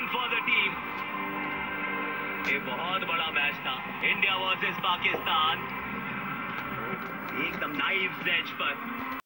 For the team. ये बहुत बड़ा मैच था, इंडिया वर्सेस पाकिस्तान, एकदम नाइफ एज पर।